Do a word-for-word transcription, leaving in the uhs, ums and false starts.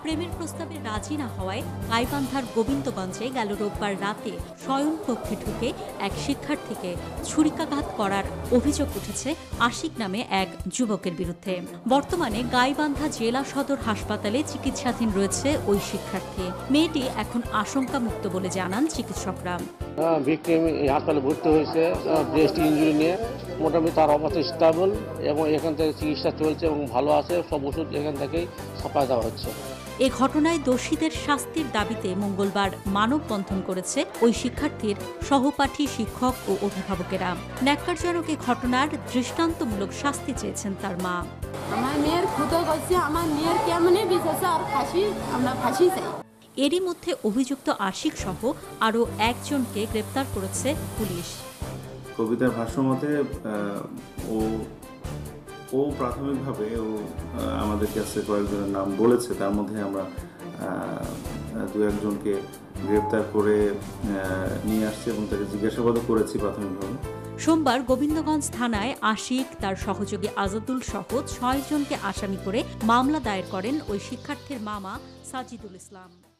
প্রেমের প্রস্তাবে রাজি না হওয়ায় গাইবান্ধার গোবিন্দগঞ্জে গেল রোববার রাতে শয়নকক্ষে ঢুকে এক শিক্ষার্থীকে ছুরিকাঘাত করার অভিযোগ উঠেছে আশিক নামে এক যুবকের বিরুদ্ধে। বর্তমানে গাইবান্ধা জেলা সদর হাসপাতালে চিকিৎসাধীন রয়েছে ওই শিক্ষার্থী। মেয়েটি এখন আশঙ্কামুক্ত বলে জানান চিকিৎসকরা। ভিকটিম হাসপাতালে ভর্তি হয়েছে ব্রেস্ট ইনজুরি নিয়ে। মোটামুটি তার অবস্থা স্টেবল এবং এখান থেকে চিকিৎসা চলছে এবং ভালো আছে। সব ওষুধ এখান থেকেই সাপ্লাই দেওয়া হচ্ছে। এ ঘটনায় দোষীদের শাস্তির দাবিতে মঙ্গলবার মানববন্ধন করেছে ওই শিক্ষার্থীর সহপাঠী, শিক্ষক ও অভিভাবকেরা। ন্যাক্কারজনক এ ঘটনার দৃষ্টান্তমূলক শাস্তি চেয়েছেন তার মা। আমার মেয়ের ক্ষুতো করছে, আমার মেয়ের কেমনে বিচারছে আর ফাঁসি, আমরা ফাঁসি চাই। এরই মধ্যে অভিযুক্ত আশিক সহ আরও একজনকে গ্রেপ্তার করেছে পুলিশ। কবিতার ভাষ্যমতে ও ও প্রাথমিকভাবে ও আমাদের কাছে কয়েকজনের নাম বলেছে, তার মধ্যে আমরা দু একজনকে গ্রেপ্তার করে নিয়ে আসছি এবং তাকে জিজ্ঞাসাবাদও করেছি প্রাথমিকভাবে। সোমবার গোবিন্দগঞ্জ থানায় আশিক, তার সহযোগী আজাদুল সহ ছয় জনকে আসামি করে মামলা দায়ের করেন ওই শিক্ষার্থীর মামা সাজিদুল ইসলাম।